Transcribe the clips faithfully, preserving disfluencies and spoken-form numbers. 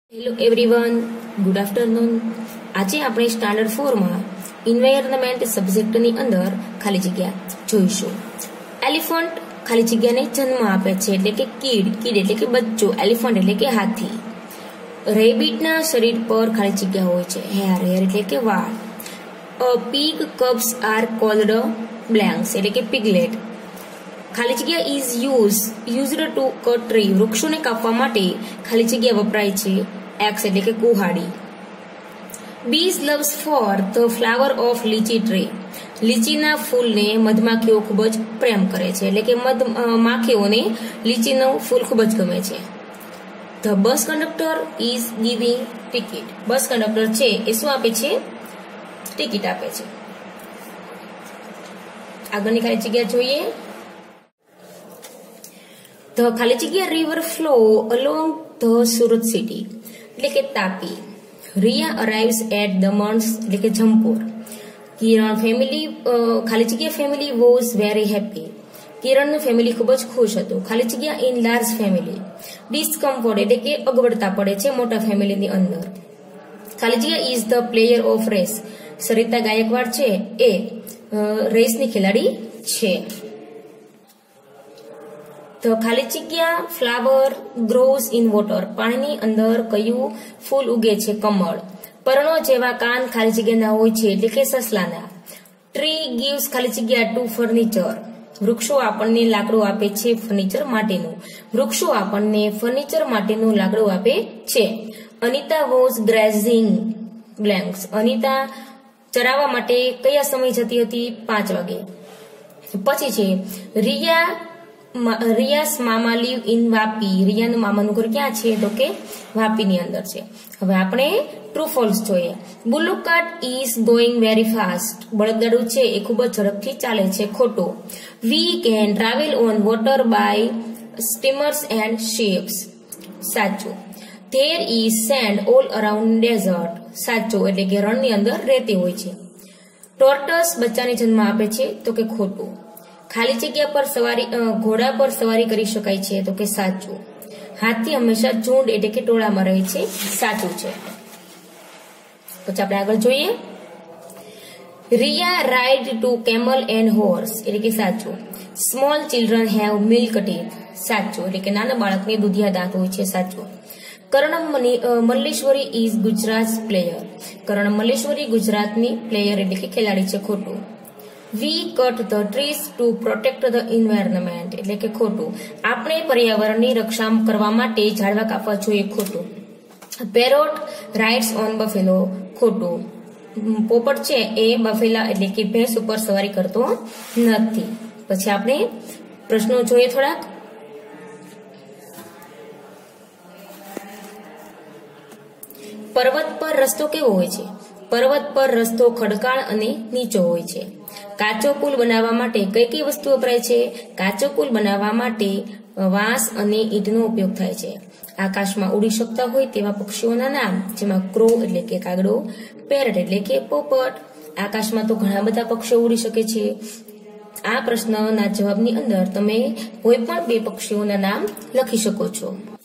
Hello everyone, good afternoon. આજે આપણે standard four માં એન્વાયરમેન્ટ સબ્જેક્ટની અંદર ખાલી જગ્યા જોઈશું. એલિફન્ટ ખાલી જગ્યાને જન્મ આપે છે એટલે કે કીડ. કીડ એટલે કે બચ્ચો. એલિફન્ટ એટલે કે હાથી. રેબિટના શરીર પર ખાલી જગ્યા હોય છે. હેર હેર એટલે કે વાળ. Pig cubs are called blanks એટલે કે પિગલેટ. ખાલી જગ્યા is use used to cut tree. વૃક્ષોને કાપવા માટે ખાલી જગ્યા વપરાય છે. એક્સ એટલે કે કુહાડી. Bees loves for the flower of litchi tree. લીચીના ફૂલને મધમાખીઓ ખૂબ જ પ્રેમ કરે છે એટલે કે મધ માખીઓને લીચીનું ફૂલ ખૂબ જ ગમે છે. The bus conductor is giving ticket. Bus conductor છે એ શું આપે છે? ટિકિટ આપે છે. આગળની ખાલી જગ્યા જોઈએ. ધ ખાલી જગ્યા river flow along the Surat city એટલે કે તાપી. રિયા અરાઇવ્સ એટ દમણસ એટલે કે જમપુર. કિરણ ફેમિલી ખાલી જગ્યા ફેમિલી વોઝ વેરી હેપી. કિરણનું ફેમિલી ખૂબ જ ખુશ હતું. ખાલી જગ્યા ઇન લાર્જ ફેમિલી. ડિસ્કમ્ફર્ટ એટલે કે અગવડતા પડે છે મોટા ફેમિલીની અંદર. ખાલી જગ્યા is the player of race. Sarita Gaikwad છે એ રેસની ખેલાડી છે. તો ખાલી જગ્યા ફ્લાવર ગ્રોઝ ઇન વોટર. પાણીની અંદર કયું ફૂલ ઉગે છે? કમળ. પર્ણો જેવા કાન ખાલી જગ્યાના હોય છે એટલે કે સસલાના. ટ્રી ગીવ્સ ખાલી જગ્યા ટુ ફર્નિચર. વૃક્ષો આપણને લાકડું આપે છે ફર્નિચર માટેનું. વૃક્ષો આપણને ફર્નિચર માટેનું લાકડું આપે છે. Anita was grazing blanks. Anita ચરાવવા માટે કયા સમય જતી હતી? પાંચ વાગે. પછી છે રિયા રિયાસ મામા લીવ ઇન વાપી. રિયાનું મામાનું ઘર ક્યાં છે? તો કે વાપીની અંદર છે. હવે આપણે ટ્રુ ફોલ્સ જોઈએ. Bullock cart is going very fast. બળદગાડું છે એ ખૂબ જ ઝડપથી ચાલે છે. ખોટું. We can travel on water by steamers and ships. સાચું. There is sand all around desert. સાચું એટલે કે રણની અંદર રેતી હોય છે. ટોર્ટસ બચ્ચાને જન્મ આપે છે તો કે ખોટું. ખાલી જગ્યા પર સવારી ઘોડા પર સવારી કરી શકાય છે તો કે સાચું. હાથી હંમેશા ઝુંડ એટલે કે ટોળામાં રહે છે. સાચું છે. પછી આપણે આગળ જોઈએ. Riya ride to camel and horse એટલે કે સાચું. Small children have milk teeth. સાચું એટલે કે નાના બાળકને દૂધિયા દાંત હોય છે. સાચું. Karnam Malleswari is Gujarat player. કર્ણમ મલ્લેશ્વરી ગુજરાતની પ્લેયર એટલે કે ખેલાડી છે. ખોટું. We cut the trees to protect the environment એટલે કે ખોટું. આપણે પર્યાવરણની રક્ષા કરવા માટે ઝાડવા કાપવા જોઈએ. ખોટું. Parrot rides on buffalo. ખોટું. પોપટ છે એ બફેલા એટલે કે ભેંસ ઉપર સવારી કરતો નથી. પછી આપણે પ્રશ્નો જોઈએ થોડાક. પર્વત પર રસ્તો કેવો હોય છે? પર્વત પર રસ્તો ખડકાળ અને નીચો હોય છે. કાચો પુલ બનાવવા માટે કઈ કઈ વસ્તુ વપરાય છે? કાચો પુલ બનાવવા માટે વાંસ અને ઈંટનો ઉપયોગ થાય છે. આકાશમાં ઉડી શકતા હોય તેવા પક્ષીઓના નામ, જેમાં ક્રો એટલે કે કાગડો, પેરટ એટલે કે પોપટ. આકાશમાં તો ઘણા બધા પક્ષીઓ ઉડી શકે છે. આ પ્રશ્નના જવાબની અંદર તમે કોઈ પણ બે પક્ષીઓના નામ લખી શકો છો.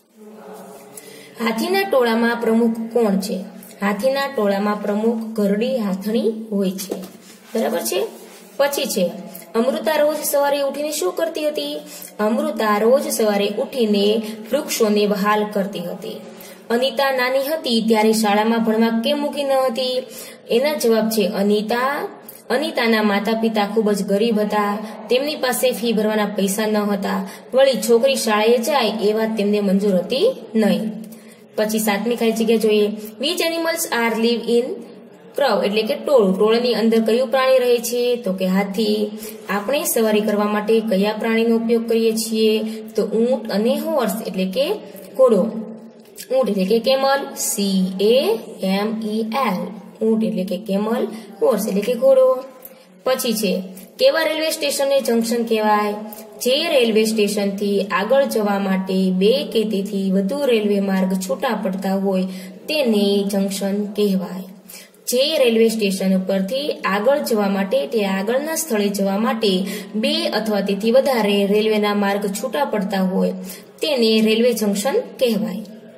હાથીના ટોળામાં પ્રમુખ કોણ છે? હાથીના ટોળામાં પ્રમુખ ઘરડી હાથણી હોય છે. બરાબર છે. પછી છે અમૃતા રોજ સવારે ઉઠીને શું કરતી હતી? અમૃતા રોજ સવારે ઉઠીને વૃક્ષોને વહાલ કરતી હતી. અનિતા નાની હતી ત્યારે શાળામાં ભણવા કેમ મૂકી ન હતી? એના જવાબ છે અનિતા અનિતાના માતા પિતા ખૂબ જ ગરીબ હતા. તેમની પાસે ફી ભરવાના પૈસા ન હતા. વળી છોકરી શાળાએ જાય એ વાત તેમને મંજૂર હતી નહીં. પછી સાતમી ખાલી જગ્યા જોઈએ. Which animals are live in crowd એટલે કે ટોળું. ટોળની અંદર કયું પ્રાણી રહે છે? તો કે હાથી. આપણે સવારી કરવા માટે કયા પ્રાણીનો ઉપયોગ કરીએ છીએ? તો ઊંટ અને હોર્સ એટલે કે ઘોડો. ઊંટ એટલે કે camel. C A M E L. ઊંટ એટલે કે કેમલ. હોર્સ એટલે કે ઘોડો. પછી છે કેવા રેલવે સ્ટેશનને જંકશન કહેવાય? જે રેલવે સ્ટેશનથી આગળ જવા માટે બે કે તેથી વધુ રેલવે માર્ગ છૂટા પડતા હોય તેને જંકશન કહેવાય. જે રેલવે સ્ટેશન ઉપરથી આગળ જવા માટે તે આગળના સ્થળે જવા માટે બે અથવા તેથી વધારે રેલવેના માર્ગ છૂટા પડતા હોય તેને રેલવે જંકશન કહેવાય.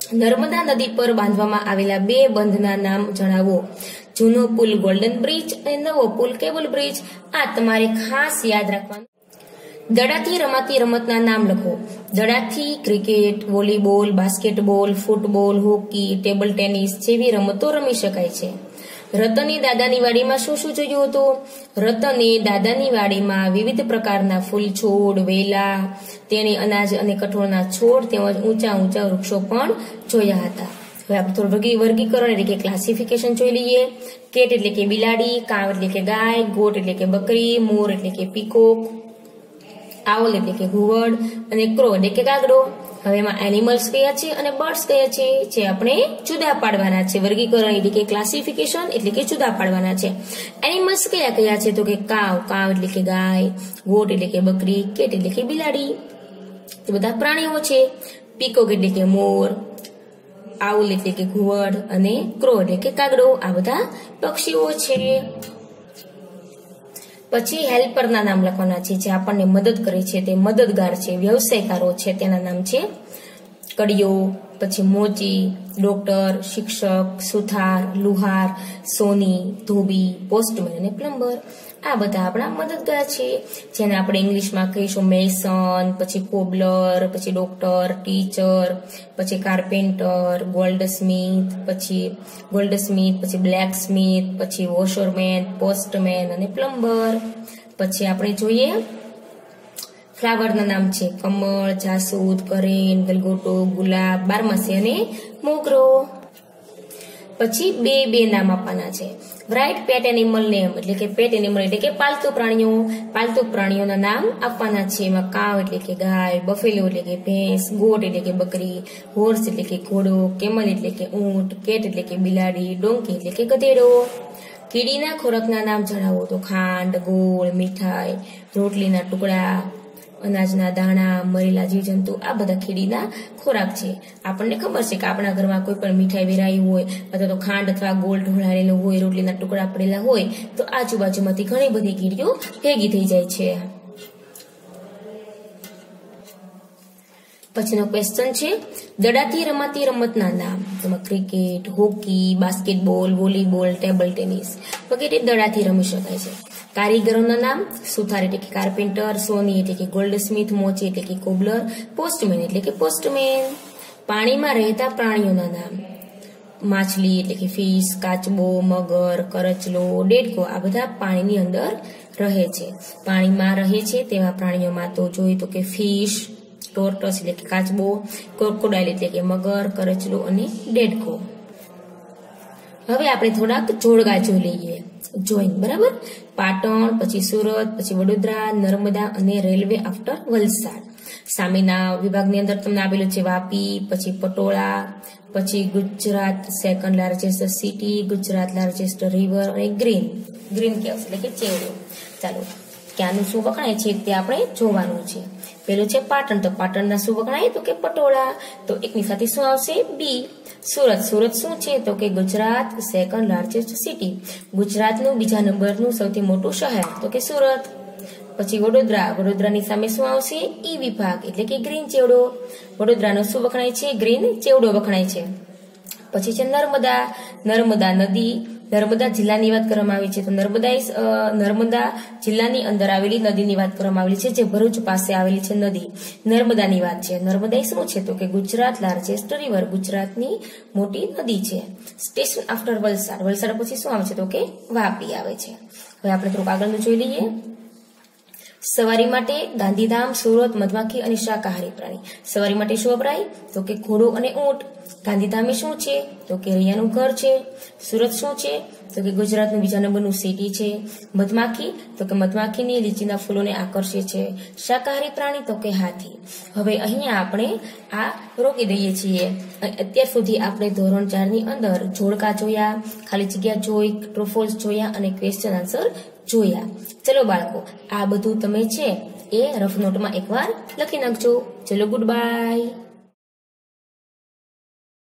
નર્મદા નદી પર બાંધવામાં આવેલા બે બંધના નામ જણાવો. જૂનો પુલ ગોલ્ડન બ્રિજ અને નવો પુલ કેબલ બ્રિજ. આ તમારે ખાસ યાદ રાખવાનું. દડાથી રમાતી રમતના નામ લખો. દડાથી cricket, volleyball, basketball, football, hockey, table tennis જેવી રમતો રમી શકાય છે. રતને દાદાની વાડીમાં શું શું જોયું હતું? રતને દાદાની વાડીમાં વિવિધ પ્રકારના ફૂલ છોડ, વેલા, તેણે અનાજ અને કઠોળના છોડ તેમજ ઊંચા ઊંચા વૃક્ષો પણ જોયા હતા. હવે આપણે થોડું વર્ગીકરણ એટલે કે ક્લાસિફિકેશન જોઈ લઈએ. કેટ એટલે કે બિલાડી, કાવ એટલે કે ગાય, ગોટ એટલે કે બકરી, મોર એટલે કે પીકોક, આઉલ એટલે કે ઘુવડ અને ક્રો એટલે કે કાગડો. હવે એમાં એનિમલ્સ કયા છે અને બર્ડ્સ કયા છે જે આપણે જુદા પાડવાના છે. વર્ગીકરણ એટલે કે ક્લાસિફિકેશન એટલે કે જુદા પાડવાના છે. એનિમલ્સ કયા કયા છે તો કે કાવ, કાવ એટલે કે ગાય, ગોટ એટલે કે બકરી, કેટ એટલે કે બિલાડી. તે બધા પ્રાણીઓ છે. પીકોક એટલે કે મોર, આઉલ એટલે કે ઘુવડ અને ક્રો એટલે કે કાગડો. આ બધા પક્ષીઓ છે. પછી હેલ્પરના નામ લખવાના છે જે આપણને મદદ કરે છે, તે મદદગાર છે, વ્યવસાયકારો છે, તેના નામ છે કડિયો, પછી મોચી, ડોક્ટર, શિક્ષક, સુથાર, લુહાર, સોની, ધોબી, પોસ્ટમેન અને પ્લમ્બર. આ બધા આપણા મદદગાર છે જેને આપણે ઇંગ્લિશમાં કહીશું મેસન, પછી કોબલર, પછી ડોક્ટર, ટીચર, પછી કાર્પેન્ટર, ગોલ્ડસ્મિથ, પછી ગોલ્ડસ્મિથ, પછી બ્લેકસ્મિથ, પછી વોશરમેન, પોસ્ટમેન અને પ્લમ્બર. પછી આપણે જોઈએ ફ્લાવરના નામ છે કમળ, જાસૂદ, કરેન, ગલગોટો, ગુલાબ, બારમાસી અને મોગરો. પછી બે બે નામ આપવાના છે. રાઇટ પેટ એનિમલ નેમ એટલે કે પેટ એનિમલ એટલે કે પાલતુ પ્રાણીઓ. પાલતુ પ્રાણીઓના નામ આપવાના છે. એમાં કાવ એટલે કે ગાય, બફેલો એટલે કે ભેંસ, ગોટ એટલે કે બકરી, હોર્સ એટલે કે ઘોડો, કેમલ એટલે કે ઊંટ, કેટ એટલે કે બિલાડી, ડોંકી એટલે કે ગધેડો. કીડીના ખોરાકના નામ જણાવો તો ખાંડ, ગોળ, મીઠાઈ, રોટલીના ટુકડા, અનાજના દાણા, મરેલા જીવજંતુ. આ બધા કીડીના ખોરાક છે. આપણને ખબર છે કે આપણા ઘરમાં કોઈ પણ મીઠાઈ વેરાઈ હોય અથવા તો ખાંડ અથવા ગોળ ઢોળાયેલો હોય, રોટલીના ટુકડા પડેલા હોય તો આજુબાજુમાંથી ઘણી બધી કીડીઓ ભેગી થઈ જાય છે. પછીનો ક્વેશ્ચન છે દડાથી રમાતી રમતના નામ. તેમાં cricket, hockey, basketball, volleyball, table tennis વગેરે દડાથી રમી શકાય છે. કારીગરોના નામ સુથાર એટલે કે કાર્પેન્ટર, સોની એટલે કે ગોલ્ડસ્મિથ, મોચી એટલે કે કોબલર, પોસ્ટમેન એટલે કે પોસ્ટમેન. પાણીમાં રહેતા પ્રાણીઓના નામ. માછલી એટલે કે ફિશ, કાચબો, મગર, કરચલો, ડેડકો. આ બધા પાણીની અંદર રહે છે. પાણીમાં રહે છે તેવા પ્રાણીઓમાં તો જોઈએ તો કે ફિશ, ટોર્ટસ એટલે કે કાચબો, ક્રોકોડાઇલ એટલે કે મગર, કરચલો અને ડેડકો. હવે આપણે થોડાક જોડકા જોઈ લઈએ. જોઈન બરાબર. પાટણ, પછી સુરત, પછી વડોદરા, નર્મદા અને રેલવે આફ્ટર વલસાડ. સામેના વિભાગની અંદર તમને આપેલું છે વાપી, પછી પટોળા, પછી Gujarat second largest city, Gujarat largest river અને ગ્રીન ગ્રીન કેવ્સ એટલે કે ચેવડો. ચાલો ક્યાંનું શું વખણાય છે તે આપણે જોવાનું છે. પેલું છે પાટણ, તો પાટણના શું વખણાય તો કે પટોળા. તો એકની સાથે શું આવશે બી. સુરત, સુરત શું છે તો કે ગુજરાત સેકન્ડ લાર્જેસ્ટ સિટી, ગુજરાતનું બીજા નંબરનું સૌથી મોટું શહેર તો કે સુરત. પછી વડોદરા, વડોદરાની સામે શું આવશે ઈ વિભાગ એટલે કે ગ્રીન ચેવડો. વડોદરાનો શું વખણાય છે ગ્રીન ચેવડો વખણાય છે. પછી છે નર્મદા, નર્મદા નદી. નર્મદા જિલ્લાની વાત કરવામાં આવી છે તો નર્મદા નર્મદા જિલ્લાની અંદર આવેલી નદીની વાત કરવામાં આવેલી છે જે ભરૂચ પાસે આવેલી છે નદી. નર્મદાની વાત છે. નર્મદા શું છે તો કે ગુજરાત લાર્જેસ્ટ રિવર, ગુજરાતની મોટી નદી છે. સ્ટેશન આફ્ટર વલસાડ, વલસાડ પછી શું આવે છે તો કે વાપી આવે છે. હવે આપણે થોડુંક આગળનું જોઈ લઈએ. સવારી માટે ગાંધીધામ, સુરત, મધમાખી અને શાકાહારી પ્રાણી. સવારી માટે શું વપરાય તો કે ઘોડો અને ઊંટ. ગાંધીધામે શું છે તો કે રૈયાનું ઘર છે. સુરત શું છે તો કે ગુજરાતનું બીજા નંબરનું સિટી છે. મધમાખી તો કે મધમાખીની લીચીના ફૂલોને આકર્ષે છે. શાકાહારી પ્રાણી તો કે હાથી. હવે અહીંયા આપણે આ રોકી દઈએ છીએ. અત્યાર સુધી આપણે ધોરણ ચાર ની અંદર જોડકા જોયા, ખાલી જગ્યા જોઈ, ટ્રુફોલ્સ જોયા અને ક્વેશ્ચન આન્સર જોયા. ચલો બાળકો, આ બધું તમે છે એ રફ નોટમાં એકવાર લખી નાખજો. ચલો ગુડ બાય.